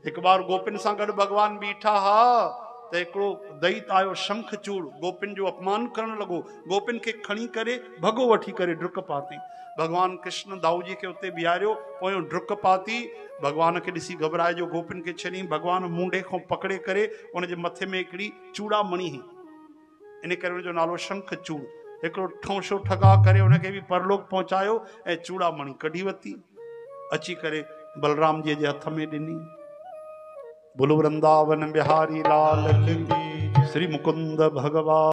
एक बार गोपिन सां गॾु भगवान बीठा हा त हिकिड़ो दैत आयो शंखचूड़ गोपिन जो अपमान करण लॻो। गोपिन खे खणी करे भगो वठी करे डुक पाती। भगवान कृष्ण दाऊ जी खे उते बीहारियो, पोयों डुक पाती। भगवान खे ॾिसी घबराए जो गोपिन खे छॾी। भगवान मुंडे खां पकड़े करे उनजे मथे में हिकिड़ी चूड़ामणी हुई, इन करे उनजो नालो शंखचूड़। हिकिड़ो ठौंशो ठगा करे उनखे बि परलोक पहुचायो ऐं चूड़ामणी कढी वरिती, अची करे बलराम जी जे हथ में ॾिनी। बोलो वृंदावन बिहारी लाल की, श्री मुकुंद भगवान।